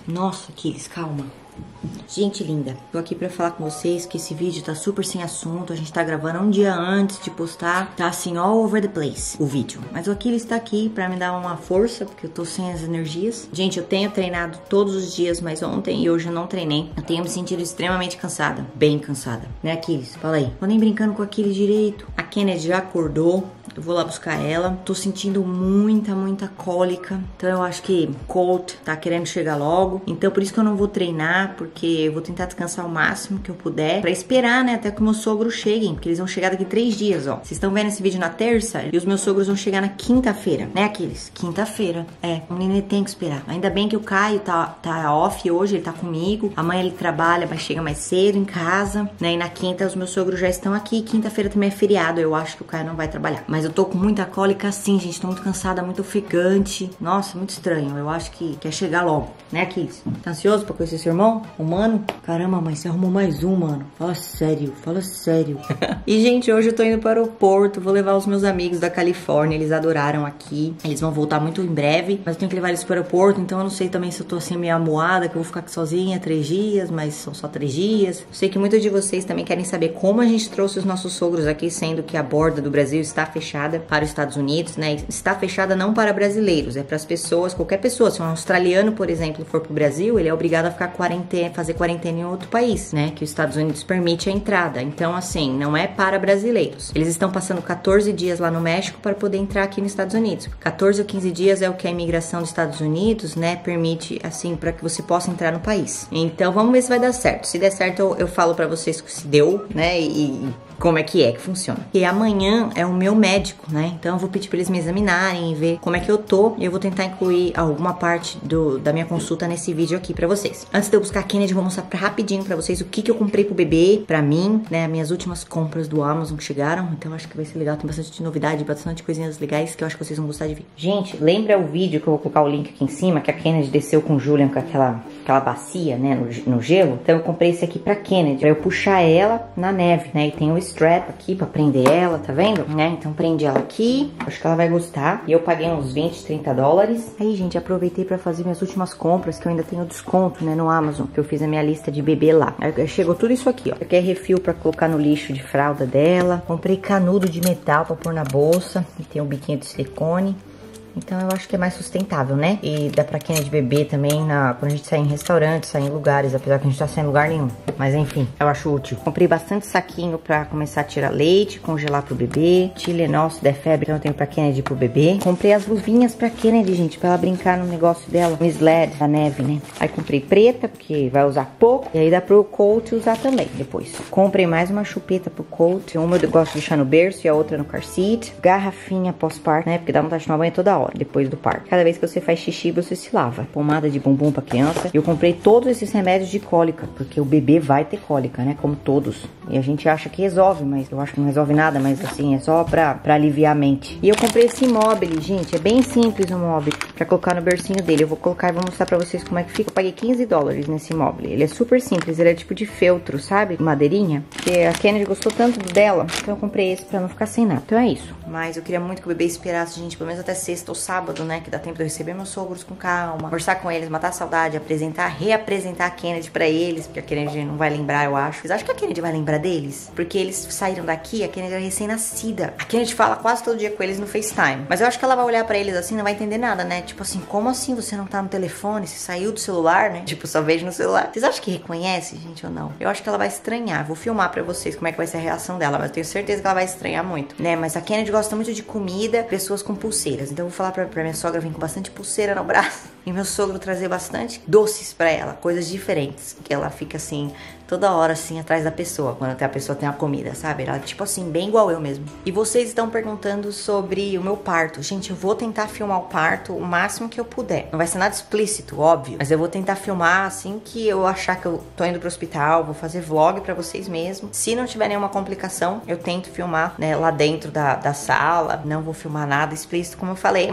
Nossa, Aquiles, calma. Gente linda, tô aqui pra falar com vocês que esse vídeo tá super sem assunto. A gente tá gravando um dia antes de postar. Tá assim, all over the place o vídeo. Mas o Aquiles tá aqui pra me dar uma força, porque eu tô sem as energias. Gente, eu tenho treinado todos os dias, mas ontem e hoje eu não treinei. Eu tenho me sentido extremamente cansada. Bem cansada. Né, Aquiles? Fala aí. Tô nem brincando com o Aquiles direito. A Kennedy já acordou. Eu vou lá buscar ela. Tô sentindo muita cólica. Então eu acho que Colt tá querendo chegar logo. Então por isso que eu não vou treinar, porque eu vou tentar descansar o máximo que eu puder. Pra esperar, né, até que o meu sogro cheguem. Porque eles vão chegar daqui 3 dias, ó. Vocês estão vendo esse vídeo na terça? E os meus sogros vão chegar na quinta-feira. Né, Aquiles? Quinta-feira. É, o neném tem que esperar. Ainda bem que o Caio tá off hoje, ele tá comigo. Amanhã ele trabalha, mas chega mais cedo em casa. Né, e na quinta os meus sogros já estão aqui. Quinta-feira também é feriado. Eu acho que o Caio não vai trabalhar. Mas eu tô com muita cólica sim, gente. Tô muito cansada, muito ofegante. Nossa, muito estranho. Eu acho que quer chegar logo. Né, Aquiles? Tá ansioso pra conhecer seu irmão? O mano? Caramba, mãe, você arrumou mais um, mano. Fala sério, fala sério. E, gente, hoje eu tô indo para o aeroporto. Vou levar os meus amigos da Califórnia. Eles adoraram aqui. Eles vão voltar muito em breve. Mas eu tenho que levar eles para o aeroporto. Então eu não sei também se eu tô assim meio amuada, que eu vou ficar aqui sozinha 3 dias, mas são só 3 dias. Eu sei que muitos de vocês também querem saber como a gente trouxe os nossos sogros aqui, sendo que a borda do Brasil está fechada para os Estados Unidos, né? Está fechada não para brasileiros, é para as pessoas, qualquer pessoa. Se um australiano, por exemplo, for pro Brasil, ele é obrigado a ficar fazer quarentena em outro país, né? Que os Estados Unidos permite a entrada. Então, assim, não é para brasileiros. Eles estão passando 14 dias lá no México para poder entrar aqui nos Estados Unidos. 14 ou 15 dias é o que a imigração dos Estados Unidos, né, permite, assim, para que você possa entrar no país. Então, vamos ver se vai dar certo. Se der certo, eu falo para vocês que se deu, né, e como é que funciona. E amanhã é o meu médico, né? Então eu vou pedir pra eles me examinarem e ver como é que eu tô. E eu vou tentar incluir alguma parte da minha consulta nesse vídeo aqui pra vocês. Antes de eu buscar a Kennedy, eu vou mostrar rapidinho pra vocês o que eu comprei pro bebê, pra mim, né? Minhas últimas compras do Amazon que chegaram. Então eu acho que vai ser legal. Tem bastante novidade, bastante coisinhas legais que eu acho que vocês vão gostar de ver. Gente, lembra o vídeo que eu vou colocar o link aqui em cima, que a Kennedy desceu com o Julian com aquela bacia, né? No gelo. Então eu comprei esse aqui pra Kennedy, pra eu puxar ela na neve, né? E tem o strap aqui pra prender ela, tá vendo? Né? Então prende ela aqui, acho que ela vai gostar. E eu paguei uns 20, 30 dólares. Aí, gente, aproveitei pra fazer minhas últimas compras, que eu ainda tenho desconto, né, no Amazon, que eu fiz a minha lista de bebê lá. Aí chegou tudo isso aqui, ó. Aqui é refil pra colocar no lixo de fralda dela. Comprei canudo de metal pra pôr na bolsa. E tem um biquinho de silicone. Então eu acho que é mais sustentável, né? E dá pra Kennedy beber também quando a gente sai em restaurantes, sai em lugares, apesar que a gente tá sem lugar nenhum. Mas enfim, eu acho útil. Comprei bastante saquinho pra começar a tirar leite, congelar pro bebê. Tylenol, se der febre, então eu tenho pra Kennedy pro bebê. Comprei as luvinhas pra Kennedy, gente, pra ela brincar no negócio dela, no sled, da neve, né? Aí comprei preta, porque vai usar pouco. E aí dá pro Colt usar também, depois. Comprei mais uma chupeta pro Colt. Uma eu gosto de deixar no berço e a outra no car seat. Garrafinha pós-parto, né? Porque dá vontade de tomar banho toda hora. Depois do parto. Cada vez que você faz xixi, você se lava. Pomada de bumbum pra criança. Eu comprei todos esses remédios de cólica, porque o bebê vai ter cólica, né? Como todos. E a gente acha que resolve, mas eu acho que não resolve nada, mas assim, é só pra aliviar a mente. E eu comprei esse móvel, gente. É bem simples o móvel, pra colocar no bercinho dele. Eu vou colocar e vou mostrar pra vocês como é que fica. Eu paguei 15 dólares nesse móvel. Ele é super simples, ele é tipo de feltro, sabe? Madeirinha. Porque a Kennedy gostou tanto dela, então eu comprei esse pra não ficar sem nada. Então é isso. Mas eu queria muito que o bebê esperasse, gente, pelo menos até sexta ou sábado, né? Que dá tempo de eu receber meus sogros com calma, conversar com eles, matar a saudade, reapresentar a Kennedy pra eles, porque a Kennedy não vai lembrar, eu acho. Vocês acham que a Kennedy vai lembrar deles? Porque eles saíram daqui, a Kennedy era recém-nascida. A Kennedy fala quase todo dia com eles no FaceTime. Mas eu acho que ela vai olhar pra eles assim, não vai entender nada, né? Tipo assim, como assim você não tá no telefone? Você saiu do celular, né? Tipo, só vejo no celular. Vocês acham que reconhece, gente, ou não? Eu acho que ela vai estranhar. Vou filmar pra vocês como é que vai ser a reação dela, mas eu tenho certeza que ela vai estranhar muito, né? Mas a Kennedy gosta muito de comida, pessoas com pulseiras. Então eu vou falar pra minha sogra vir com bastante pulseira no braço. E meu sogro trazer bastante doces pra ela, coisas diferentes. Que ela fica assim, toda hora assim, atrás da pessoa, quando a pessoa tem a comida, sabe? Ela tipo assim, bem igual eu mesmo. E vocês estão perguntando sobre o meu parto. Gente, eu vou tentar filmar o parto o máximo que eu puder. Não vai ser nada explícito, óbvio. Mas eu vou tentar filmar assim que eu achar que eu tô indo pro hospital. Vou fazer vlog pra vocês mesmo. Se não tiver nenhuma complicação, eu tento filmar, né, lá dentro da sala. Não vou filmar nada explícito, como eu falei, mas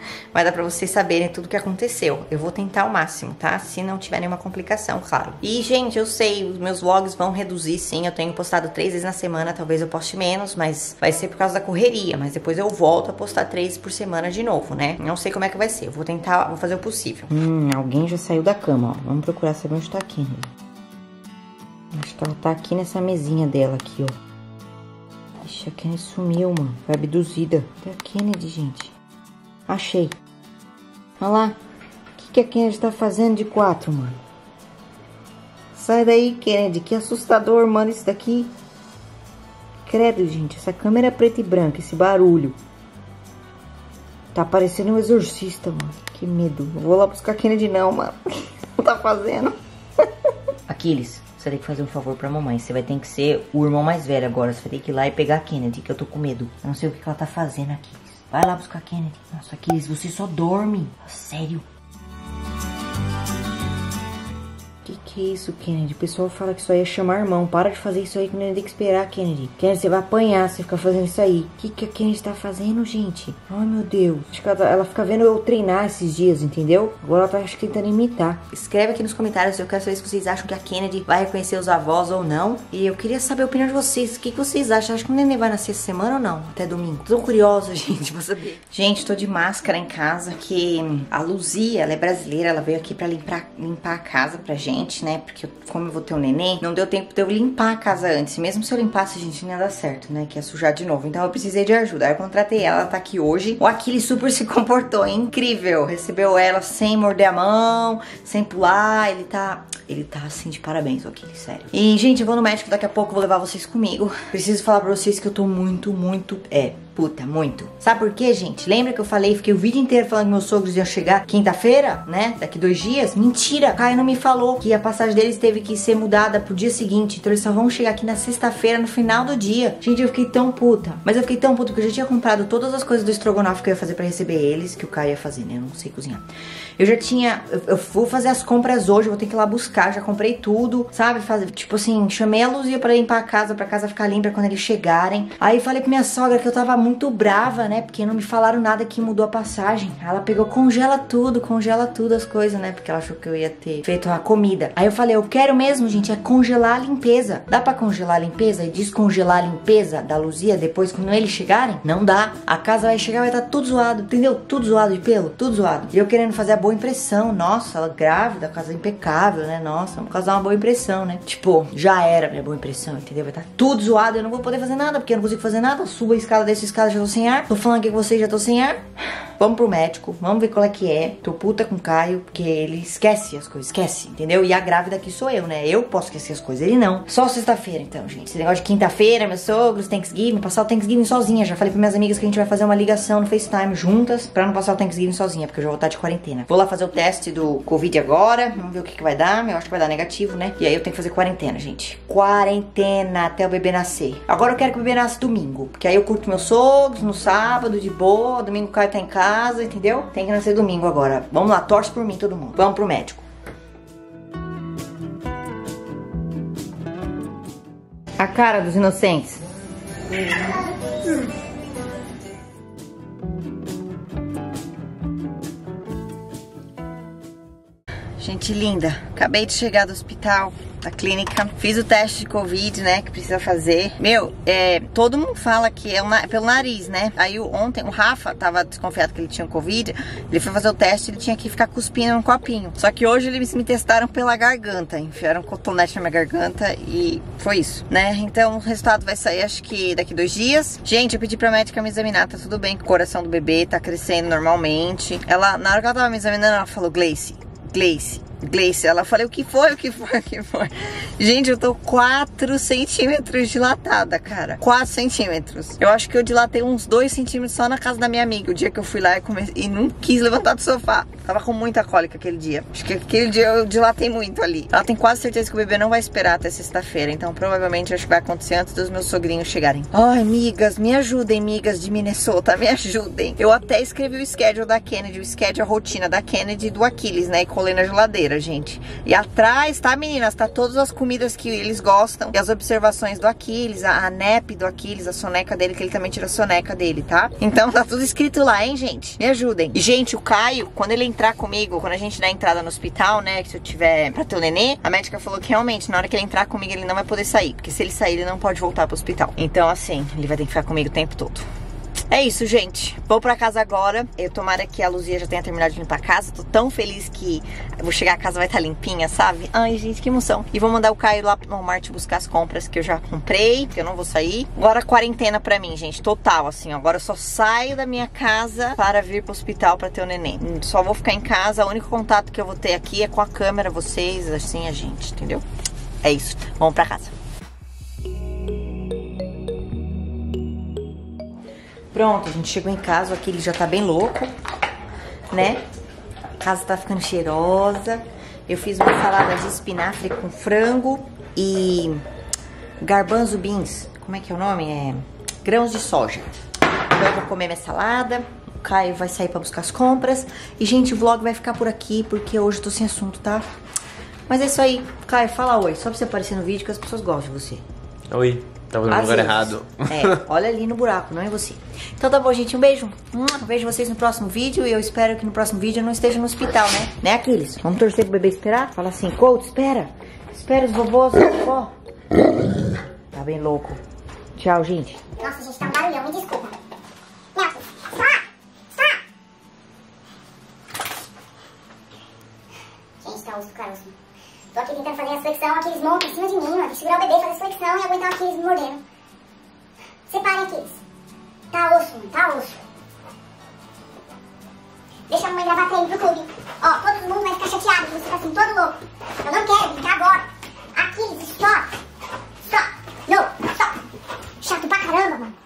Vai dar pra vocês saberem tudo que aconteceu. Eu vou tentar ao máximo, tá? Se não tiver nenhuma complicação, claro. E, gente, eu sei, os meus vlogs vão reduzir, sim. Eu tenho postado 3 vezes na semana, talvez eu poste menos, mas vai ser por causa da correria. Mas depois eu volto a postar 3 por semana de novo, né? Não sei como é que vai ser. Eu vou tentar, vou fazer o possível. Alguém já saiu da cama, ó. Vamos procurar saber onde tá a Kennedy. Acho que ela tá aqui nessa mesinha dela aqui, ó. Ixi, a Kennedy sumiu, mano. Foi abduzida. Cadê a Kennedy, gente? Achei. Olha lá. O que a Kennedy tá fazendo de 4, mano? Sai daí, Kennedy. Que assustador, mano, isso daqui. Credo, gente. Essa câmera é preta e branca. Esse barulho. Tá parecendo um exorcista, mano. Que medo. Não vou lá buscar a Kennedy, não, mano. O que tá fazendo? Aquiles, você tem que fazer um favor pra mamãe. Você vai ter que ser o irmão mais velho agora. Você vai ter que ir lá e pegar a Kennedy, que eu tô com medo. Eu não sei o que ela tá fazendo, Aquiles. Vai lá buscar a Kennedy. Nossa, Aquiles, você só dorme. Sério. Que é isso, Kennedy? O pessoal fala que isso aí é chamar irmão. Para de fazer isso aí que não tem que esperar, Kennedy. Kennedy, você vai apanhar se ficar fazendo isso aí. O que a Kennedy tá fazendo, gente? Ai, meu Deus. Acho que ela fica vendo eu treinar esses dias, entendeu? Agora ela tá, acho que, tentando imitar. Escreve aqui nos comentários. Eu quero saber se vocês acham que a Kennedy vai reconhecer os avós ou não. E eu queria saber a opinião de vocês. O que vocês acham? Acho que o neném vai nascer essa semana ou não? Até domingo. Tô curiosa, gente, pra saber. Gente, tô de máscara em casa, que a Luzia, ela é brasileira. Ela veio aqui pra limpar a casa pra gente, né? Porque como eu vou ter um neném, não deu tempo de eu limpar a casa antes. Mesmo se eu limpasse, gente, não ia dar certo, né? Que ia sujar de novo. Então eu precisei de ajuda. Aí eu contratei ela tá aqui hoje. O Aquiles super se comportou, hein? Incrível. Recebeu ela sem morder a mão, sem pular. Ele tá assim de parabéns, o Aquiles, sério. E, gente, eu vou no médico daqui a pouco, vou levar vocês comigo. Preciso falar pra vocês que eu tô muito, puta, muito. Sabe por quê, gente? Lembra que eu falei, fiquei o vídeo inteiro falando que meus sogros iam chegar quinta-feira, né? Daqui 2 dias? Mentira! A Caio não me falou que a passagem deles teve que ser mudada pro dia seguinte. Então eles só vão chegar aqui na sexta-feira, no final do dia. Gente, eu fiquei tão puta. Mas eu fiquei tão puta porque eu já tinha comprado todas as coisas do estrogonofe que eu ia fazer pra receber eles, que o Caio ia fazer, né? Eu não sei cozinhar. Eu já tinha... Eu vou fazer as compras hoje, vou ter que ir lá buscar. Já comprei tudo, sabe? Tipo assim, chamei a Luzia pra limpar a casa, pra casa ficar limpa quando eles chegarem. Aí falei pra minha sogra que eu tava muito brava, né? Porque não me falaram nada que mudou a passagem. Ela pegou, congela tudo as coisas, né? Porque ela achou que eu ia ter feito a comida. Aí eu falei, eu quero mesmo, gente, é congelar a limpeza. Dá pra congelar a limpeza e descongelar a limpeza da Luzia depois quando eles chegarem? Não dá. A casa vai chegar, vai estar tudo zoado, entendeu? Tudo zoado de pelo, tudo zoado. E eu querendo fazer a boa impressão. Nossa, ela grávida, a casa impecável, né? Nossa, vamos causar uma boa impressão, né? Tipo, já era minha boa impressão, entendeu? Vai estar tudo zoado, eu não vou poder fazer nada, porque eu não consigo fazer nada. Subo a escada, desço a escada, já tô sem ar. Tô falando aqui com vocês, já tô sem ar. Vamos pro médico, vamos ver qual é que é. Tô puta com o Caio, porque ele esquece as coisas, esquece, entendeu? E a grávida aqui sou eu, né? Eu posso esquecer as coisas, ele não. Só sexta-feira, então, gente. Esse negócio de quinta-feira, meus sogros, Thanksgiving, passar o Thanksgiving sozinha. Já falei pra minhas amigas que a gente vai fazer uma ligação no FaceTime juntas, pra não passar o Thanksgiving sozinha, porque eu já vou estar de quarentena. Vou lá fazer o teste do Covid agora, vamos ver o que vai dar. Eu acho que vai dar negativo, né? E aí eu tenho que fazer quarentena, gente. Quarentena até o bebê nascer. Agora eu quero que o bebê nasça domingo, porque aí eu curto meus sogros no sábado, de boa. Domingo o Caio tá em casa, entendeu? Tem que nascer domingo agora. Vamos lá, torce por mim, todo mundo. Vamos pro médico. A cara dos inocentes. Gente linda, acabei de chegar do hospital, da clínica, fiz o teste de Covid, né, que precisa fazer. Meu, todo mundo fala que é pelo nariz, né? Aí ontem o Rafa tava desconfiado que ele tinha Covid, ele foi fazer o teste, ele tinha que ficar cuspindo num copinho. Só que hoje eles me testaram pela garganta, enfiaram um cotonete na minha garganta e foi isso, né? Então o resultado vai sair acho que daqui 2 dias. Gente, eu pedi pra médica me examinar, tá tudo bem, o coração do bebê tá crescendo normalmente. Ela, na hora que ela tava me examinando, ela falou, Gleice, ela falou, o que foi? Gente, eu tô 4 centímetros dilatada, cara. 4 centímetros. Eu acho que eu dilatei uns 2 centímetros só na casa da minha amiga. O dia que eu fui lá e não quis levantar do sofá. Tava com muita cólica aquele dia. Acho que aquele dia eu dilatei muito ali. Ela tem quase certeza que o bebê não vai esperar até sexta-feira. Então provavelmente acho que vai acontecer antes dos meus sogrinhos chegarem. Ai, amigas, me ajudem, amigas de Minnesota, me ajudem. Eu até escrevi o schedule da Kennedy, a rotina da Kennedy e do Aquiles, né? E colei na geladeira. câmera, gente. E atrás, tá, meninas? Tá todas as comidas que eles gostam. E as observações do Aquiles, a nap do Aquiles, a soneca dele, que ele também tira a soneca dele, tá? Então tá tudo escrito lá, hein, gente? Me ajudem. E, gente, o Caio, quando ele entrar comigo, quando a gente der a entrada no hospital, né, que se eu tiver pra ter o nenê, a médica falou que realmente, na hora que ele entrar comigo, ele não vai poder sair. Porque se ele sair, ele não pode voltar pro hospital. Então, assim, ele vai ter que ficar comigo o tempo todo. É isso, gente. Vou pra casa agora. Eu tomara que a Luzia já tenha terminado de limpar a casa. Tô tão feliz que eu vou chegar, a casa vai estar limpinha, sabe? Ai, gente, que emoção. E vou mandar o Caio lá no Walmart buscar as compras que eu já comprei, que eu não vou sair. Agora quarentena pra mim, gente, total, assim. Agora eu só saio da minha casa para vir pro hospital pra ter o neném. Só vou ficar em casa. O único contato que eu vou ter aqui é com a câmera, vocês, assim, a gente, entendeu? É isso. Vamos pra casa. Pronto, a gente chegou em casa, aqui ele já tá bem louco, né? A casa tá ficando cheirosa. Eu fiz uma salada de espinafre com frango e garbanzo beans. Como é que é o nome? É grãos de soja. Então eu vou comer minha salada. O Caio vai sair pra buscar as compras. E, gente, o vlog vai ficar por aqui, porque hoje eu tô sem assunto, tá? Mas é isso aí. Caio, fala oi. Só pra você aparecer no vídeo que as pessoas gostam de você. Oi. Tava no lugar errado. É, olha ali no buraco, não é você. Então tá bom, gente, um beijo. Vejo vocês no próximo vídeo. E eu espero que no próximo vídeo eu não esteja no hospital, né? Né, Aquiles? Vamos torcer pro bebê esperar? Fala assim, Couto, espera. Espera os vovôs, vovó. Tá bem louco. Tchau, gente. Nossa, gente, tá um barulhão, me desculpa. Não, stop! Gente, tá osso do caroço. Tô aqui tentando fazer a flexão, Aquiles monta em cima de mim, mano. Tem que segurar o bebê, fazer a flexão e aguentar o Aquiles me mordendo. Separe, Aquiles. Tá osso, mano, tá osso. Deixa a mamãe gravar treino pro clube. Ó, todo mundo vai ficar chateado, você tá assim, todo louco. Eu não quero brincar agora. Aquiles, stop. Stop. No, stop. Chato pra caramba, mano.